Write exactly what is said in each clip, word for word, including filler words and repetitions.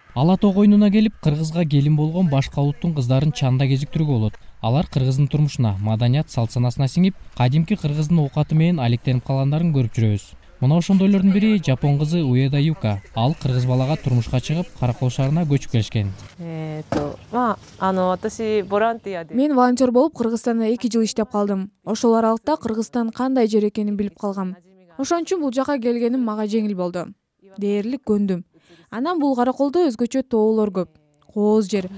Ала тоо коюнуна келип, Кыргызга келин болгон башка улуттун кыздарын чанда кезиктирүүгө болот. Алар кыргыздын турмушуна, маданият, салт санасына сиңип, кадимки кыргыздын оокаты менен алектенип калгандарын көрүп жүрөбүз. Мына ошондойлордун бири жапон кызы Уэда Юка. Ал кыргыз балага турмушка чыгып, Каракол шаарына көчүп келишкен. Мен волонтер болуп Кыргызстанда эки жыл иштеп калдым. Ошол аралыкта Кыргызстан кандай жер экенин билип калгам. Ошон үчүн бул жака келгеним мага жеңил болду. Дээрлик көндүм. Анан бул Караколдо өзгөчө тоолор көп. Кооз жер.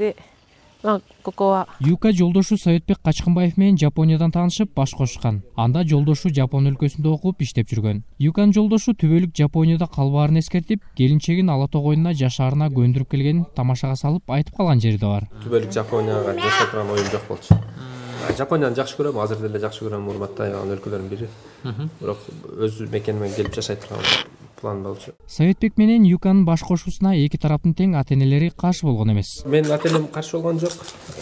Юка жолдошу Советбек Качкынбаев менен Жапониядан таанышып, баш кошушкан. Анда жолдошу Жапон өлкөсүндө окуп иштеп жүргөн. Юканын жолдошу түбөлүк Жапонияда калбаарын эскертип, келинчегин Ала тоо коюнуна жашаарына көндүрүп келгенин тамашага салып айтып калган жери да бар. Түбөлүк Жапонияга жашай турган оюм жок болчу. Жапонияны жакшы көрөм, азыр деле жакшы көрөм, урматтайм өлкөлөрдүн бири. Бирок өз мекениме келип жашай турган план болчу. Советбек менен Юканын баш кошуусуна эки тараптын тең ата-энелери каршы болгон эмес. Мен ата-энем каршы болгон жок.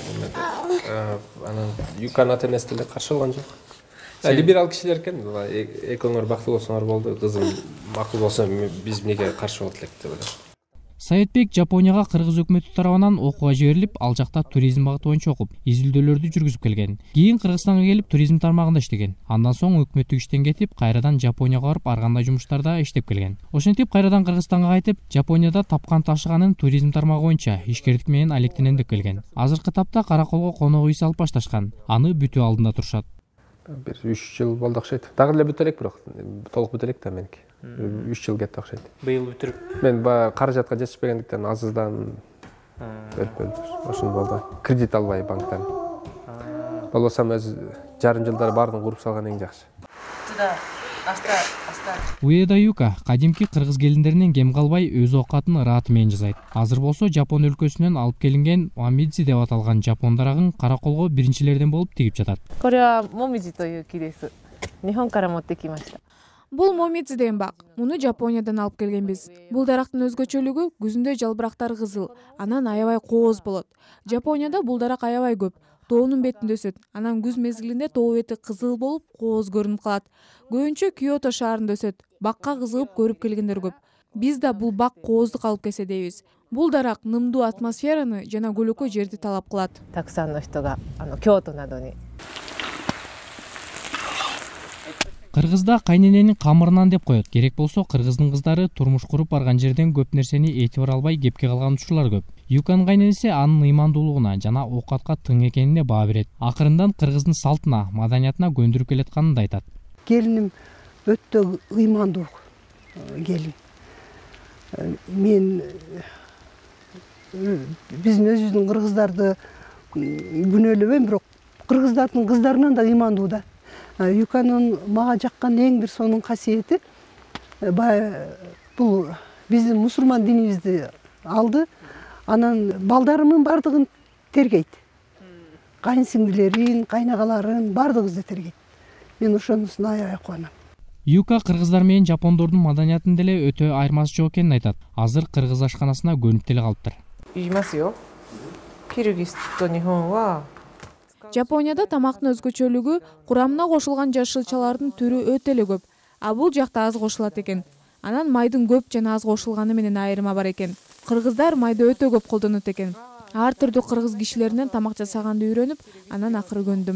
Анан Юканын ата-энеси деле каршы болгон жок. Либерал кишилер экен, экөөңөр бактылуу болсоңор болду, кызым макул болсо биз эмнеге каршы болот элек деп ойлойм. Советбек Жапонияга кыргыз өкмөтү тарабынан окууга жиберилип, ал жакта туризм багыты боюнча окуп, изилдөөлөрдү жүргүзүп келген. Кийин Кыргызстанга келип, туризм тармагында иштеген. Андан соң өкмөттүк иштен кетип, кайрадан Жапонияга барып, ар кандай жумуштарда иштеп келген. Ошентип кайрадан Кыргызстанга кайтып, Жапонияда тапкан ташыганын туризм тармагы боюнча ишкердик менен алектенем деп келген. Азыркы тапта Караколго конок үй салып башташкан. Аны бүтүү алдында турушат. Бир үч жыл болду окшойт. Дагы эле бүтө элек, бирок толук бүтө элек да меники. үч жыл кетти окшойт. Быйыл бүтүрүп. Мен баягы каражатка жетишпегендиктен азыздан берип берди. Ошондой болду. Кредит албай банктан. Болбосом өз жарым жылдар баарын куруп салган эң жакшы. Уэда Юка кадимки кыргыз келиндеринен кем калбай өз оокатын ырааты менен жасайт. Азыр болсо Жапон өлкөсүнөн алып келинген момидзи деп аталган жапон дарагын Караколго биринчилерден болуп тигип жатат. Бул момидзи деген бак. Муну Жапониядан алып келгенбиз. Бул дарактын өзгөчөлүгү күзүндө жалбырактары кызыл, анан аябай кооз болот. Жапонияда бул дарак аябай көп. Тоонун бетинде өсөт. Анан күз мезгилинде тоо бети кызыл болуп, кооз көрүнүп калат. Көбүнчө Киото шаарында өсөт. Бакка кызыгып көрүп келгендер көп. Биз да бул бак кооздук алып келсе дейбиз. Бул дарак нымдуу атмосфераны жана көлөкө жерди талап кылат. Кыргызда кайнененин камырынан деп коет. Керек болсо кыргыздын кыздары турмуш куруп барган жерден көп нерсени этибар албай кепке калган учурлар көп. Юканын кайненеси анын ыймандуулугуна жана оокатка тың экенине баа берет. Акырындан кыргыздын салтына, маданиятына көндүрүп келатканын да айтат. Келиним өтө ыймандуу келин. Мен биздин өзүбүздүн кыргыздарды күнөөлөбөйм, бирок кыргыздардын кыздарынан да ыймандуу да. Юканын мага жаккан эң бир сонун касиети бул биздин мусулман динибизди алды. Анан балдарымын бардыгын тергейт. Кайынсиңдилерин, кайнагаларын бардыгыбызды тергейт. Мен ошонусуна аябай кубанам. Юка кыргыздар менен жапондордун маданиятын деле өтө айырмасы жок экенин айтат. Азыр кыргыз ашканасына көнүп деле калыптыр. Жапонияда тамактын өзгөчөлүгү курамына кошулган жашылчалардын түрү өтө эле көп. А бул жакта аз кошулат экен. Анан майдын көп жана аз кошулганы менен айырма бар экен. Кыргыздар майды өтө көп колдонот экен. Ар түрдүү кыргыз кишилеринен тамак жасаганды үйрөнүп, анан акыры көндүм.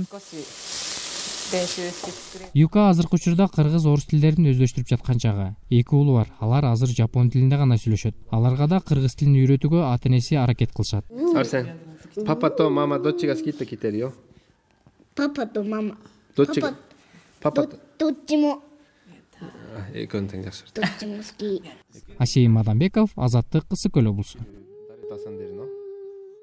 Юка азыркы учурда кыргыз орус тилдерин өздөштүрүп жаткан чагы. Эки уулу бар. Алар азыр жапон тилинде гана сүйлөшөт. Аларга да кыргыз тилин үйрөтүүгө ата-энеси аракет кылышат. Арсен, папа то мама доччига скита китерио? Папа то мама. Доччига? Папа то? Доччимо. Экөөнү тең жакшы. Доччимо ски. Асей Мадамбеков, Азаттык, Ысык Көл облусу.